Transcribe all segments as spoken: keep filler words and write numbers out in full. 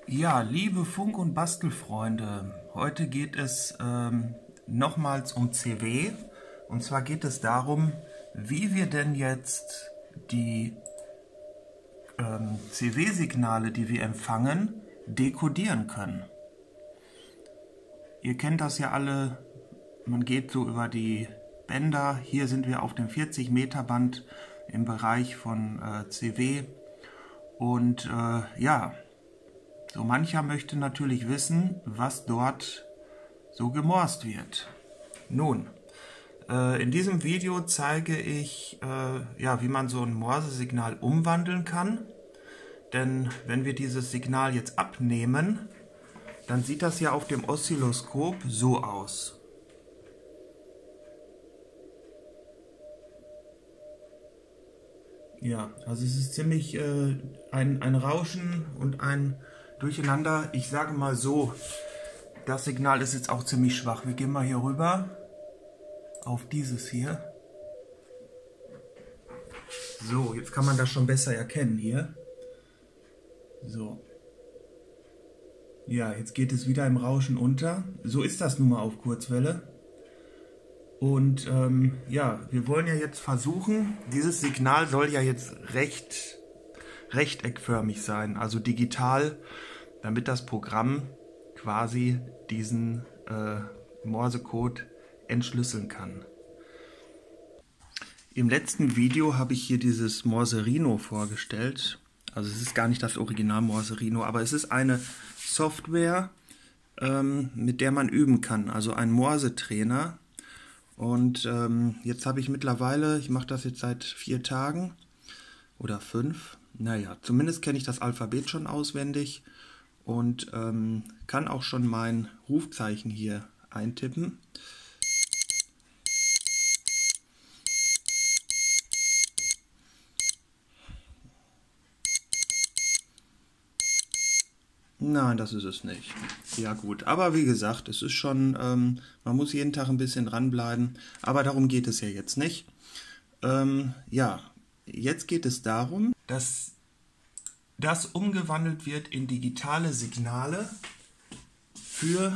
Ja, liebe Funk- und Bastelfreunde, heute geht es ähm, nochmals um C W. Und zwar geht es darum, wie wir denn jetzt die ähm, C W-Signale, die wir empfangen, dekodieren können. Ihr kennt das ja alle, man geht so über die Bänder. Hier sind wir auf dem vierzig Meter Band im Bereich von äh, C W. Und äh, ja, so mancher möchte natürlich wissen, was dort so gemorst wird. Nun, äh, in diesem Video zeige ich, äh, ja, wie man so ein Morsesignal umwandeln kann. Denn wenn wir dieses Signal jetzt abnehmen, dann sieht das ja auf dem Oszilloskop so aus. Ja, also es ist ziemlich äh, ein, ein Rauschen und ein Durcheinander. Ich sage mal so, das Signal ist jetzt auch ziemlich schwach. Wir gehen mal hier rüber auf dieses hier. So, jetzt kann man das schon besser erkennen hier. So. Ja, jetzt geht es wieder im Rauschen unter. So ist das nun mal auf Kurzwelle. Und ähm, ja, wir wollen ja jetzt versuchen, dieses Signal soll ja jetzt recht rechteckförmig sein, also digital, damit das Programm quasi diesen äh, Morsecode entschlüsseln kann. Im letzten Video habe ich hier dieses Morserino vorgestellt. Also es ist gar nicht das Original Morserino, aber es ist eine Software, ähm, mit der man üben kann, also ein Morsetrainer. Und ähm, jetzt habe ich mittlerweile, ich mache das jetzt seit vier Tagen oder fünf, naja, zumindest kenne ich das Alphabet schon auswendig und ähm, kann auch schon mein Rufzeichen hier eintippen. Nein, das ist es nicht. Ja gut, aber wie gesagt, es ist schon, ähm, man muss jeden Tag ein bisschen dranbleiben, aber darum geht es ja jetzt nicht. Ähm, ja, jetzt geht es darum, dass das umgewandelt wird in digitale Signale für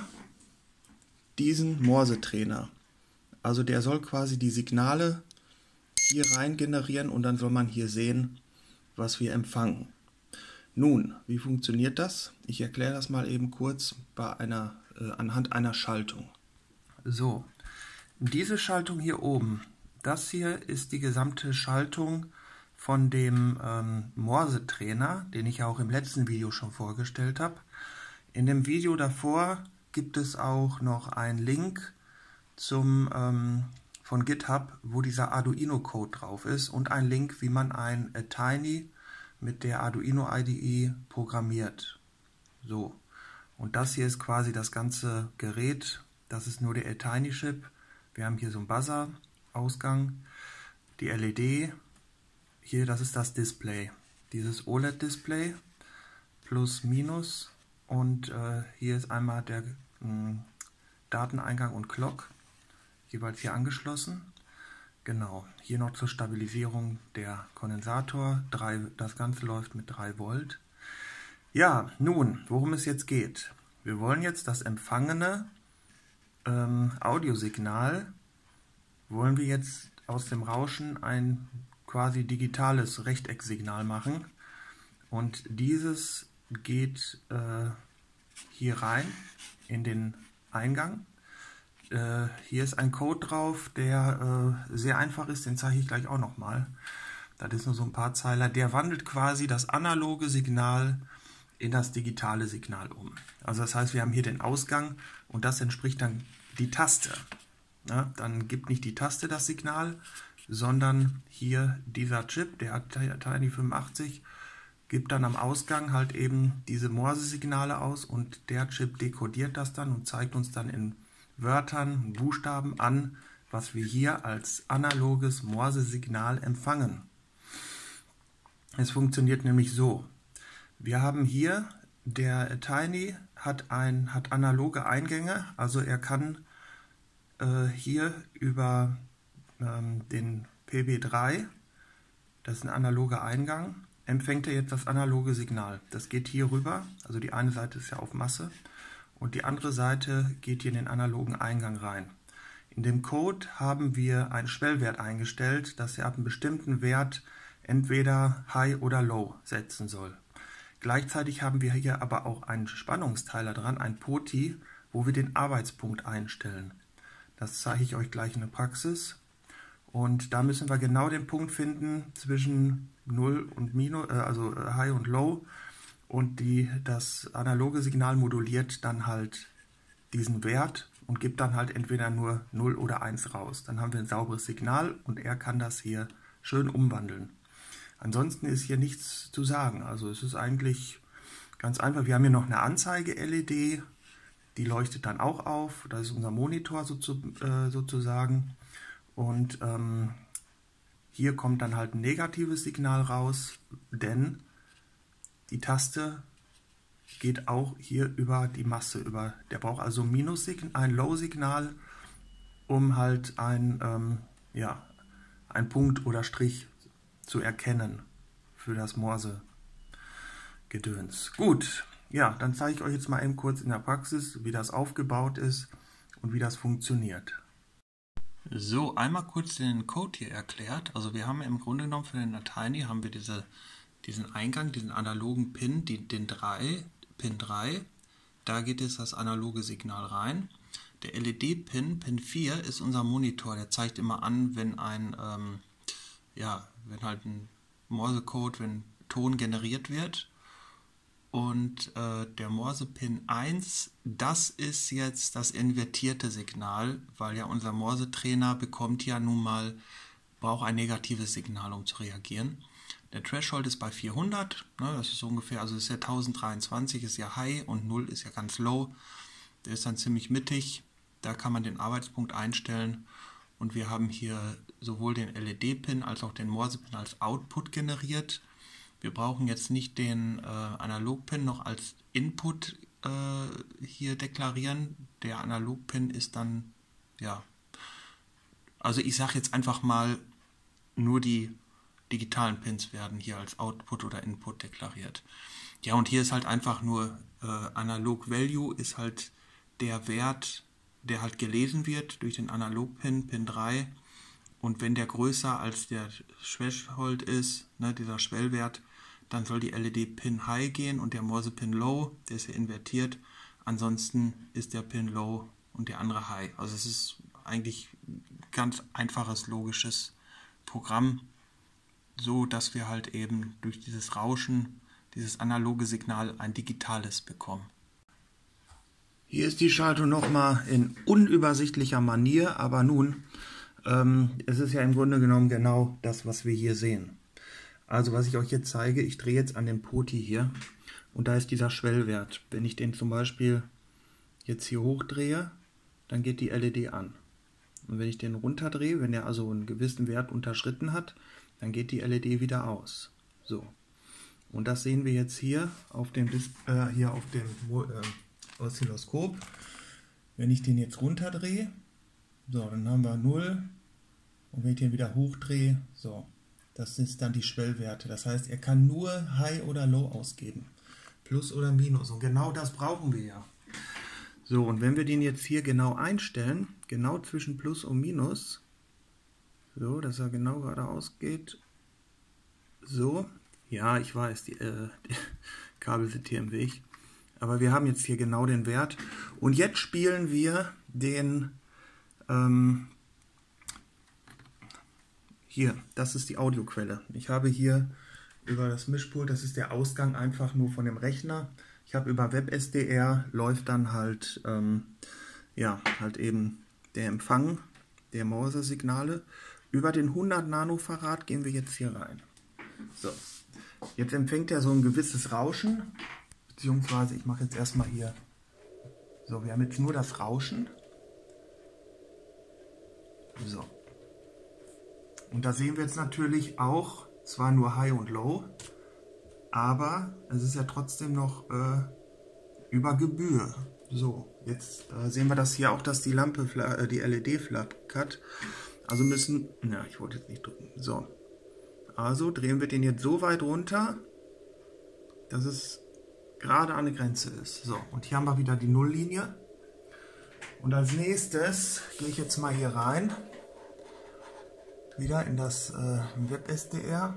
diesen Morsetrainer. Also der soll quasi die Signale hier rein generieren und dann soll man hier sehen, was wir empfangen. Nun, wie funktioniert das? Ich erkläre das mal eben kurz bei einer, äh, anhand einer Schaltung. So, diese Schaltung hier oben, das hier ist die gesamte Schaltung von dem ähm, Morsetrainer, den ich ja auch im letzten Video schon vorgestellt habe. In dem Video davor gibt es auch noch einen Link zum, ähm, von GitHub, wo dieser Arduino-Code drauf ist und ein Link, wie man ein Atiny mit der Arduino I D E programmiert. So, und das hier ist quasi das ganze Gerät. Das ist nur der Atiny-Chip. Wir haben hier so einen Buzzer-Ausgang, die L E D. Hier, das ist das Display. Dieses O L E D-Display, plus, minus. Und äh, hier ist einmal der mh, Dateneingang und Clock, jeweils hier angeschlossen. Genau, hier noch zur Stabilisierung der Kondensator. Drei, das Ganze läuft mit drei Volt. Ja, nun, worum es jetzt geht. Wir wollen jetzt das empfangene ähm, Audiosignal, wollen wir jetzt aus dem Rauschen ein quasi digitales Rechtecksignal machen. Und dieses geht äh, hier rein in den Eingang. Äh, hier ist ein Code drauf, der äh, sehr einfach ist, den zeige ich gleich auch nochmal. Das ist nur so ein paar Zeiler. Der wandelt quasi das analoge Signal in das digitale Signal um. Also das heißt, wir haben hier den Ausgang und das entspricht dann die Taste. Ja, dann gibt nicht die Taste das Signal, sondern hier dieser Chip, der Atiny fünfundachtzig, gibt dann am Ausgang halt eben diese Morsesignale aus und der Chip dekodiert das dann und zeigt uns dann in Wörtern, Buchstaben an, was wir hier als analoges Morsesignal empfangen. Es funktioniert nämlich so. Wir haben hier, der Atiny hat, ein, hat analoge Eingänge, also er kann äh, hier über ähm, den P B drei, das ist ein analoger Eingang, empfängt er jetzt das analoge Signal. Das geht hier rüber, also die eine Seite ist ja auf Masse und die andere Seite geht hier in den analogen Eingang rein. In dem Code haben wir einen Schwellwert eingestellt, dass er ab einem bestimmten Wert entweder High oder Low setzen soll. Gleichzeitig haben wir hier aber auch einen Spannungsteiler dran, ein P O T I, wo wir den Arbeitspunkt einstellen. Das zeige ich euch gleich in der Praxis. Und da müssen wir genau den Punkt finden zwischen null und Minus, also High und Low. Und die, das analoge Signal moduliert dann halt diesen Wert und gibt dann halt entweder nur null oder eins raus. Dann haben wir ein sauberes Signal und er kann das hier schön umwandeln. Ansonsten ist hier nichts zu sagen. Also es ist eigentlich ganz einfach. Wir haben hier noch eine Anzeige-L E D, die leuchtet dann auch auf. Das ist unser Monitor sozusagen. Und ähm, hier kommt dann halt ein negatives Signal raus, denn die Taste geht auch hier über die Masse über. Der braucht also ein Low-Signal, um halt ein, ähm, ja, ein Punkt oder Strich zu erkennen für das Morse-Gedöns. Gut, ja, dann zeige ich euch jetzt mal eben kurz in der Praxis, wie das aufgebaut ist und wie das funktioniert. So, einmal kurz den Code hier erklärt. Also wir haben im Grunde genommen für den Tiny haben wir diese, diesen Eingang, diesen analogen Pin, die, den drei, Pin drei. Da geht jetzt das analoge Signal rein. Der L E D-Pin, Pin vier, ist unser Monitor. Der zeigt immer an, wenn ein, ähm, ja, wenn halt ein Morse-Code, wenn Ton generiert wird. Und äh, der Morse-Pin eins, das ist jetzt das invertierte Signal, weil ja unser Morse-Trainer bekommt ja nun mal, braucht ein negatives Signal, um zu reagieren. Der Threshold ist bei vierhundert, ne, das ist so ungefähr, also ist ja tausenddreiundzwanzig, ist ja High und null ist ja ganz Low. Der ist dann ziemlich mittig, da kann man den Arbeitspunkt einstellen. Und wir haben hier sowohl den L E D-Pin als auch den Morse-Pin als Output generiert. Wir brauchen jetzt nicht den äh, Analog-Pin noch als Input äh, hier deklarieren. Der Analog-Pin ist dann, ja, also ich sage jetzt einfach mal, nur die digitalen Pins werden hier als Output oder Input deklariert. Ja, und hier ist halt einfach nur äh, Analog-Value ist halt der Wert, der halt gelesen wird durch den Analog-Pin, Pin drei. Und wenn der größer als der Threshold ist, ne, dieser Schwellwert, dann soll die L E D Pin High gehen und der Morse Pin Low, der ist ja invertiert. Ansonsten ist der Pin Low und der andere High. Also es ist eigentlich ein ganz einfaches, logisches Programm, so dass wir halt eben durch dieses Rauschen, dieses analoge Signal ein digitales bekommen. Hier ist die Schaltung nochmal in unübersichtlicher Manier, aber nun, ähm, es ist ja im Grunde genommen genau das, was wir hier sehen. Also was ich euch jetzt zeige, ich drehe jetzt an dem P O T I hier und da ist dieser Schwellwert. Wenn ich den zum Beispiel jetzt hier hochdrehe, dann geht die L E D an. Und wenn ich den runterdrehe, wenn er also einen gewissen Wert unterschritten hat, dann geht die L E D wieder aus. So. Und das sehen wir jetzt hier auf dem, äh, hier auf dem äh, Oszilloskop. Wenn ich den jetzt runterdrehe, so, dann haben wir null. Und wenn ich den wieder hochdrehe, so. Das sind dann die Schwellwerte. Das heißt, er kann nur High oder Low ausgeben. Plus oder Minus. Und genau das brauchen wir ja. So, und wenn wir den jetzt hier genau einstellen, genau zwischen Plus und Minus, so, dass er genau geradeaus geht. So, ja, ich weiß, die, äh, die Kabel sind hier im Weg. Aber wir haben jetzt hier genau den Wert. Und jetzt spielen wir den... Ähm, Hier, das ist die Audioquelle. Ich habe hier über das Mischpult, das ist der Ausgang einfach nur von dem Rechner. Ich habe über WebSDR läuft dann halt, ähm, ja, halt eben der Empfang der Morse-Signale. Über den hundert Nanofarad gehen wir jetzt hier rein. So, jetzt empfängt er so ein gewisses Rauschen, beziehungsweise ich mache jetzt erstmal hier, so, wir haben jetzt nur das Rauschen. So. Und da sehen wir jetzt natürlich auch, zwar nur High und Low, aber es ist ja trotzdem noch äh, über Gebühr. So, jetzt äh, sehen wir das hier auch, dass die Lampe, äh, die L E D flackert. Also müssen, na, ich wollte jetzt nicht drücken. So, Also drehen wir den jetzt so weit runter, dass es gerade an der Grenze ist. So, und hier haben wir wieder die Nulllinie. Und als nächstes gehe ich jetzt mal hier rein, wieder in das äh, WebS D R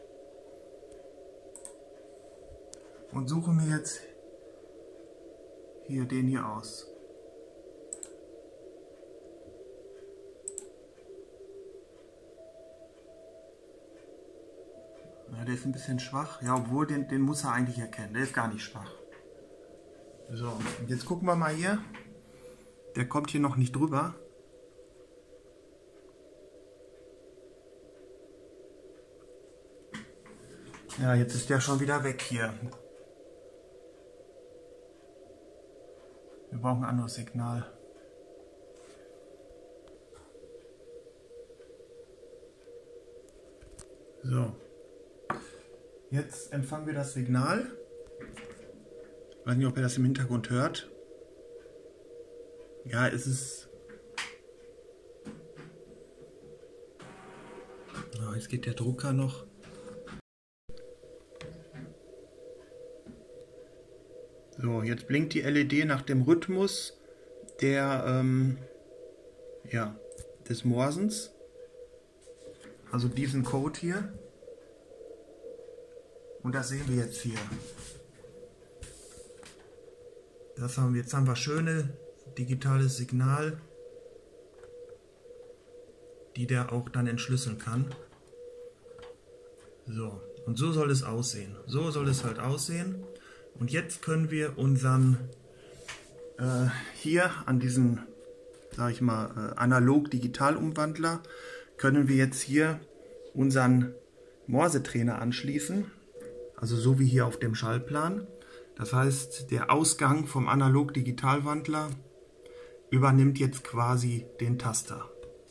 und suche mir jetzt hier den hier aus. Ja, der ist ein bisschen schwach. Ja, obwohl, den, den muss er eigentlich erkennen. Der ist gar nicht schwach. So, und jetzt gucken wir mal hier. Der kommt hier noch nicht drüber. Ja, jetzt ist der schon wieder weg hier. Wir brauchen ein anderes Signal. So. Jetzt empfangen wir das Signal. Ich weiß nicht, ob ihr das im Hintergrund hört. Ja, es ist... Oh, jetzt geht der Drucker noch. So, jetzt blinkt die L E D nach dem Rhythmus der, ähm, ja, des Morsens. Also diesen Code hier. Und das sehen wir jetzt hier. Das haben wir, jetzt haben wir schöne digitales Signal, die der auch dann entschlüsseln kann. So, und so soll es aussehen. So soll es halt aussehen. Und jetzt können wir unseren äh, hier an diesen, sag ich mal, äh, Analog-Digital-Umwandler, können wir jetzt hier unseren Morse-Trainer anschließen. Also so wie hier auf dem Schaltplan. Das heißt, der Ausgang vom Analog-Digital-Wandler übernimmt jetzt quasi den Taster.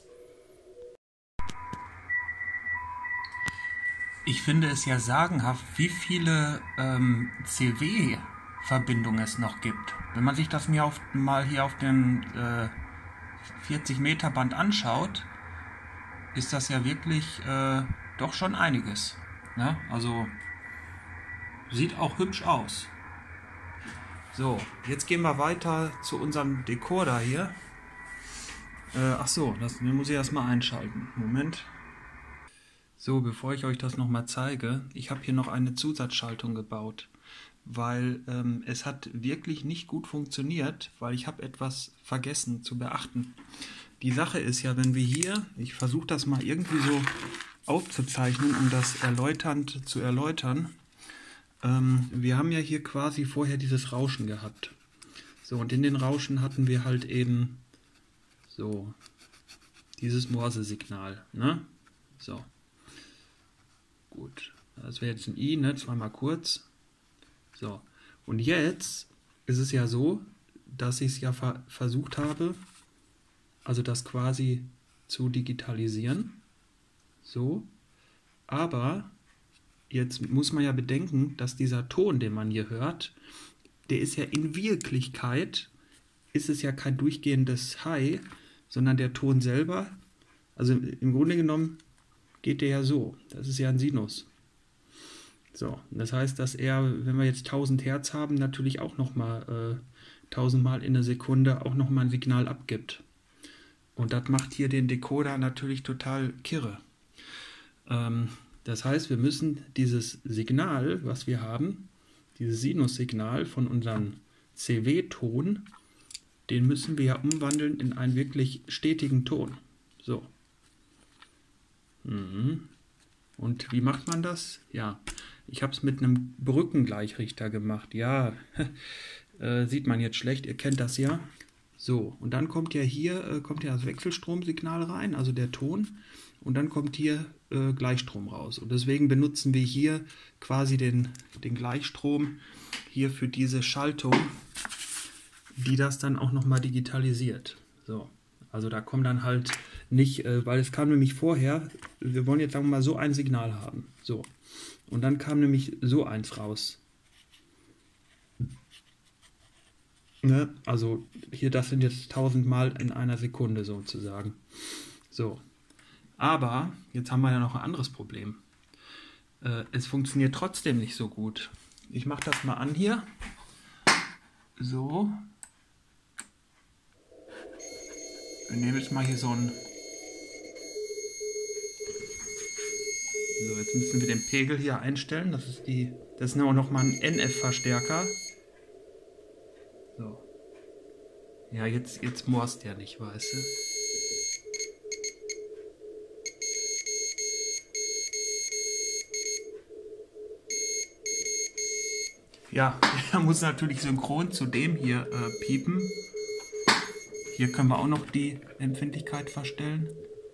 Ich finde es ja sagenhaft, wie viele ähm, C W-Verbindungen es noch gibt. Wenn man sich das mir auf, mal hier auf dem äh, vierzig Meter Band anschaut, ist das ja wirklich äh, doch schon einiges. Ne? Also sieht auch hübsch aus. So, jetzt gehen wir weiter zu unserem Decoder hier. Äh, ach so, das den muss ich erstmal einschalten. Moment. So, bevor ich euch das nochmal zeige, ich habe hier noch eine Zusatzschaltung gebaut, weil ähm, es hat wirklich nicht gut funktioniert, weil ich habe etwas vergessen zu beachten. Die Sache ist ja, wenn wir hier, ich versuche das mal irgendwie so aufzuzeichnen, um das erläuternd zu erläutern. Ähm, wir haben ja hier quasi vorher dieses Rauschen gehabt. So, und in den Rauschen hatten wir halt eben so dieses Morse-Signal, ne? So. Gut, das wäre jetzt ein I, ne? Zweimal kurz. So, und jetzt ist es ja so, dass ich es ja ver versucht habe, also das quasi zu digitalisieren. So, aber jetzt muss man ja bedenken, dass dieser Ton, den man hier hört, der ist ja in Wirklichkeit, ist es ja kein durchgehendes High, sondern der Ton selber, also im Grunde genommen geht der ja so, das ist ja ein Sinus. So, das heißt, dass er, wenn wir jetzt tausend Hertz haben, natürlich auch nochmal äh, tausend Mal in der Sekunde auch nochmal ein Signal abgibt. Und das macht hier den Decoder natürlich total kirre. Ähm, das heißt, wir müssen dieses Signal, was wir haben, dieses Sinussignal von unserem C W-Ton, den müssen wir ja umwandeln in einen wirklich stetigen Ton. So. Mhm. Und wie macht man das? Ja, ich habe es mit einem Brückengleichrichter gemacht. Ja, äh, sieht man jetzt schlecht, ihr kennt das ja. So, und dann kommt ja hier äh, kommt ja das Wechselstromsignal rein, also der Ton. Und dann kommt hier äh, Gleichstrom raus. Und deswegen benutzen wir hier quasi den, den Gleichstrom hier für diese Schaltung, die das dann auch nochmal digitalisiert. So, also da kommt dann halt nicht, äh, weil es kam nämlich vorher, wir wollen jetzt sagen wir mal so ein Signal haben. So, und dann kam nämlich so eins raus. Ne? Also hier, das sind jetzt tausend Mal in einer Sekunde sozusagen. So. Aber jetzt haben wir ja noch ein anderes Problem. äh, es funktioniert trotzdem nicht so gut. Ich mache das mal an hier. So. Wir nehmen jetzt mal hier so ein... So, jetzt müssen wir den Pegel hier einstellen. Das ist die, das ist auch noch mal ein N F-Verstärker. So. Ja, jetzt, jetzt morst der nicht, weißt du. Ja, der muss natürlich synchron zu dem hier äh, piepen. Hier können wir auch noch die Empfindlichkeit verstellen.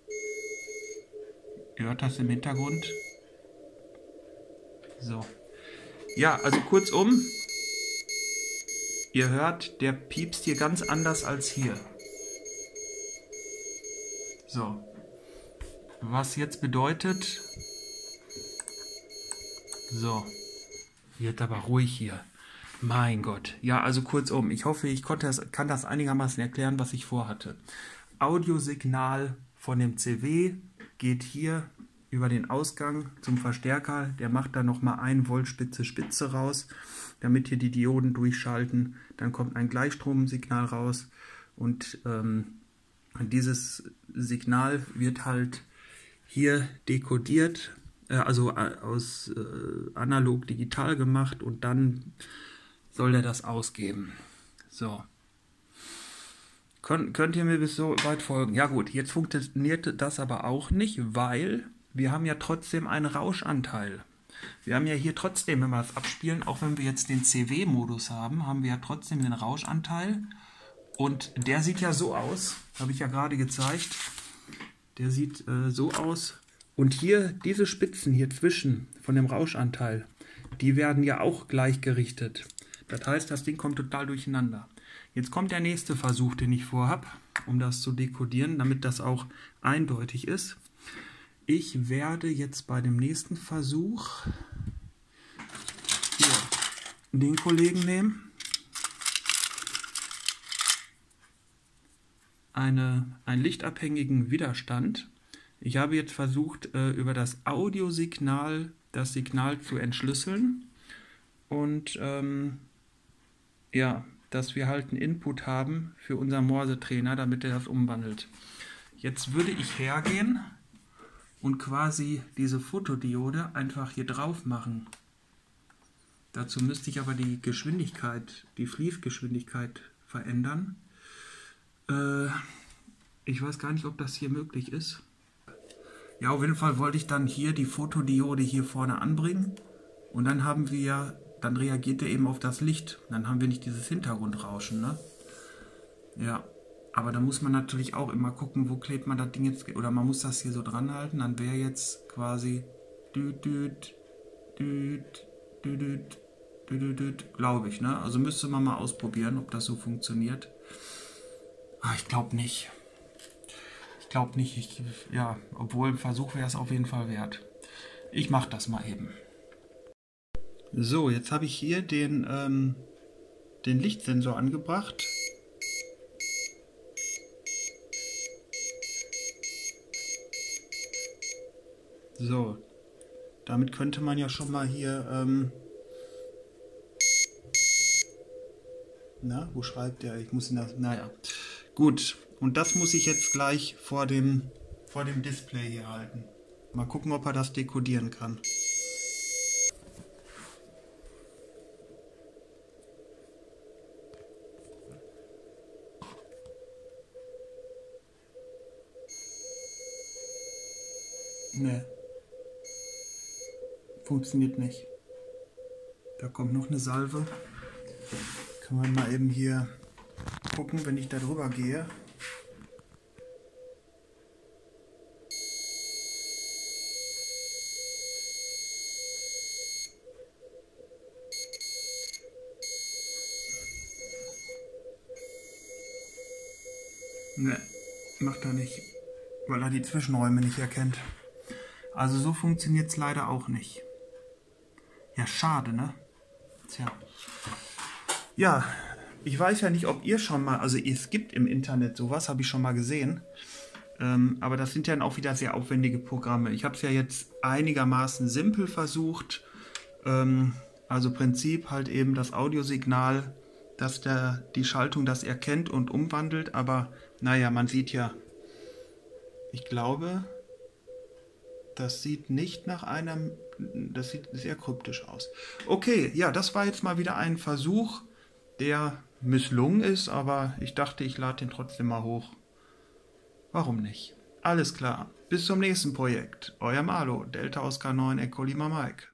Ihr hört das im Hintergrund. So. Ja, also kurzum, ihr hört, der piepst hier ganz anders als hier. So. Was jetzt bedeutet... So. Wird aber ruhig hier. Mein Gott. Ja, also kurzum, ich hoffe, ich konnte das, kann das einigermaßen erklären, was ich vorhatte. Audiosignal von dem C W geht hier über den Ausgang zum Verstärker. Der macht dann nochmal ein Volt Spitze Spitze raus, damit hier die Dioden durchschalten. Dann kommt ein Gleichstromsignal raus und ähm, dieses Signal wird halt hier dekodiert, äh, also äh, aus äh, analog digital gemacht und dann soll er das ausgeben. So. Kön könnt ihr mir bis so weit folgen? Ja gut, jetzt funktioniert das aber auch nicht, weil wir haben ja trotzdem einen Rauschanteil. Wir haben ja hier trotzdem, wenn wir das abspielen, auch wenn wir jetzt den C W-Modus haben, haben wir ja trotzdem den Rauschanteil. Und der sieht ja so aus, habe ich ja gerade gezeigt. Der sieht äh, so aus. Und hier, diese Spitzen hier zwischen von dem Rauschanteil, die werden ja auch gleichgerichtet. Das heißt, das Ding kommt total durcheinander. Jetzt kommt der nächste Versuch, den ich vorhabe, um das zu dekodieren, damit das auch eindeutig ist. Ich werde jetzt bei dem nächsten Versuch hier den Kollegen nehmen, eine, einen lichtabhängigen Widerstand. Ich habe jetzt versucht, äh, über das Audiosignal das Signal zu entschlüsseln und ähm, ja, dass wir halt einen Input haben für unseren Morse-Trainer, damit er das umwandelt. Jetzt würde ich hergehen und quasi diese Fotodiode einfach hier drauf machen. Dazu müsste ich aber die Geschwindigkeit, die Fließgeschwindigkeit verändern. Äh, ich weiß gar nicht, ob das hier möglich ist. Ja, auf jeden Fall wollte ich dann hier die Fotodiode hier vorne anbringen und dann haben wir, dann reagiert er eben auf das Licht. Dann haben wir nicht dieses Hintergrundrauschen, ne? Ja. Aber da muss man natürlich auch immer gucken, wo klebt man das Ding jetzt, oder man muss das hier so dran halten, dann wäre jetzt quasi düt, düt, düt, düt, düt, düt, glaube ich, ne? Also müsste man mal ausprobieren, ob das so funktioniert. Ah, ich glaube nicht. Ich glaube nicht, ich, ja, obwohl im Versuch wäre es auf jeden Fall wert. Ich mache das mal eben. So, jetzt habe ich hier den, ähm, den Lichtsensor angebracht. So, damit könnte man ja schon mal hier, ähm, na, wo schreibt der? Ich muss ihn das, naja, gut. Und das muss ich jetzt gleich vor dem, vor dem Display hier halten. Mal gucken, ob er das dekodieren kann. Ne. Funktioniert nicht. Da kommt noch eine Salve. Kann man mal eben hier gucken, wenn ich da drüber gehe. Ne, macht er nicht, weil er die Zwischenräume nicht erkennt. Also so funktioniert es leider auch nicht. Ja, schade, ne? Tja. Ja, ich weiß ja nicht, ob ihr schon mal, also es gibt im Internet sowas, habe ich schon mal gesehen. Ähm, aber das sind ja dann auch wieder sehr aufwendige Programme. Ich habe es ja jetzt einigermaßen simpel versucht. Ähm, also Prinzip halt eben das Audiosignal, dass der, die Schaltung das erkennt und umwandelt. Aber naja, man sieht ja, ich glaube, das sieht nicht nach einem, das sieht sehr kryptisch aus. Okay, ja, das war jetzt mal wieder ein Versuch, der misslungen ist, aber ich dachte, ich lade den trotzdem mal hoch. Warum nicht? Alles klar. Bis zum nächsten Projekt. Euer Malo, Delta Oscar neun Echo Lima Mike.